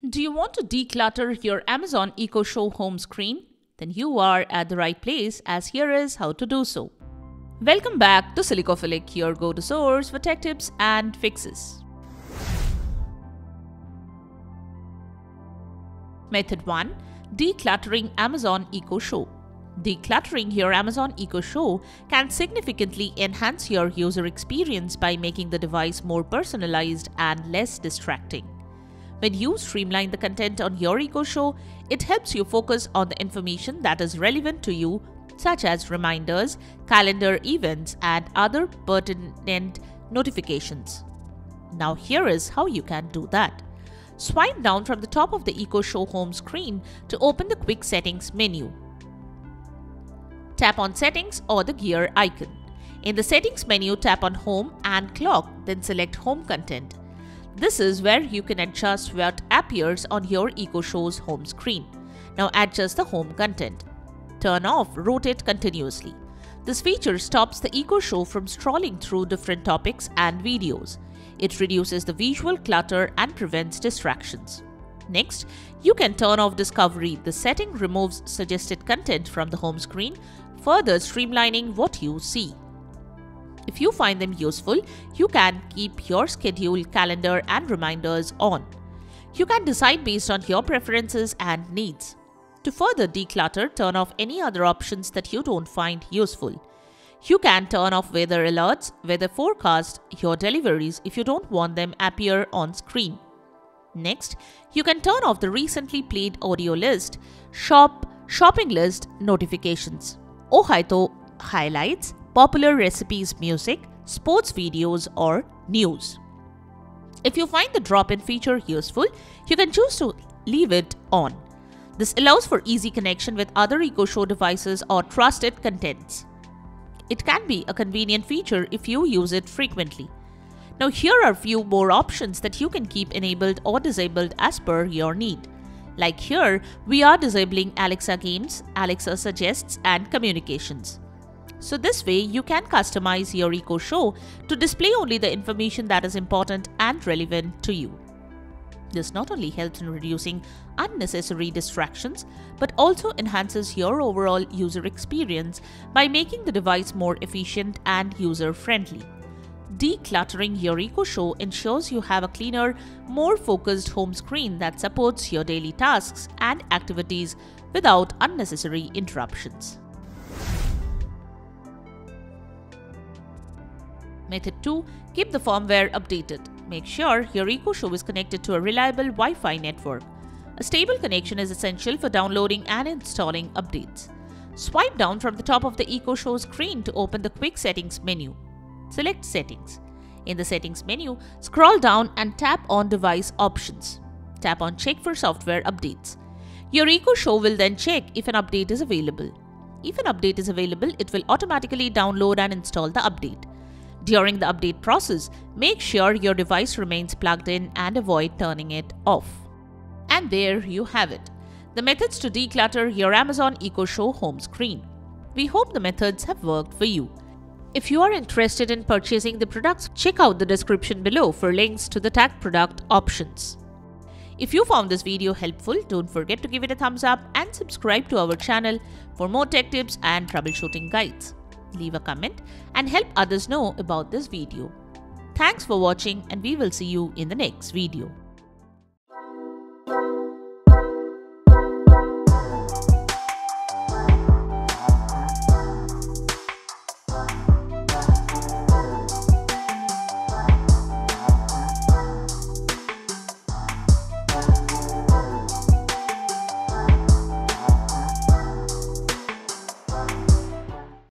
Do you want to declutter your Amazon Echo Show home screen? Then you are at the right place, as here is how to do so. Welcome back to Silicophilic, your go-to source for tech tips and fixes. Method 1. Decluttering Amazon Echo Show. Decluttering your Amazon Echo Show can significantly enhance your user experience by making the device more personalized and less distracting. When you streamline the content on your Echo Show, it helps you focus on the information that is relevant to you, such as reminders, calendar events, and other pertinent notifications. Now here is how you can do that. Swipe down from the top of the Echo Show home screen to open the Quick Settings menu. Tap on Settings or the gear icon. In the Settings menu, tap on Home and Clock, then select Home Content. This is where you can adjust what appears on your Echo Show's home screen. Now adjust the home content. Turn off Rotate continuously. This feature stops the Echo Show from scrolling through different topics and videos. It reduces the visual clutter and prevents distractions. Next, you can turn off Discovery. The setting removes suggested content from the home screen, further streamlining what you see. If you find them useful, you can keep your schedule, calendar, and reminders on. You can decide based on your preferences and needs. To further declutter, turn off any other options that you don't find useful. You can turn off weather alerts, weather forecast, your deliveries if you don't want them appear on screen. Next, you can turn off the recently played audio list, shopping list notifications, Ohio highlights, popular recipes music, sports videos, or news. If you find the drop-in feature useful, you can choose to leave it on. This allows for easy connection with other Echo Show devices or trusted contents. It can be a convenient feature if you use it frequently. Now here are a few more options that you can keep enabled or disabled as per your need. Like here, we are disabling Alexa Games, Alexa Suggests, and Communications. So this way, you can customize your Echo Show to display only the information that is important and relevant to you. This not only helps in reducing unnecessary distractions, but also enhances your overall user experience by making the device more efficient and user-friendly. Decluttering your Echo Show ensures you have a cleaner, more focused home screen that supports your daily tasks and activities without unnecessary interruptions. Method 2. Keep the firmware updated. Make sure your Echo Show is connected to a reliable Wi-Fi network. A stable connection is essential for downloading and installing updates. Swipe down from the top of the Echo Show screen to open the Quick Settings menu. Select Settings. In the Settings menu, scroll down and tap on Device Options. Tap on Check for software updates. Your Echo Show will then check if an update is available. If an update is available, it will automatically download and install the update. During the update process, make sure your device remains plugged in and avoid turning it off. And there you have it, the methods to declutter your Amazon Echo Show home screen. We hope the methods have worked for you. If you are interested in purchasing the products, check out the description below for links to the tagged product options. If you found this video helpful, don't forget to give it a thumbs up and subscribe to our channel for more tech tips and troubleshooting guides. Leave a comment and help others know about this video. Thanks for watching, and we will see you in the next video.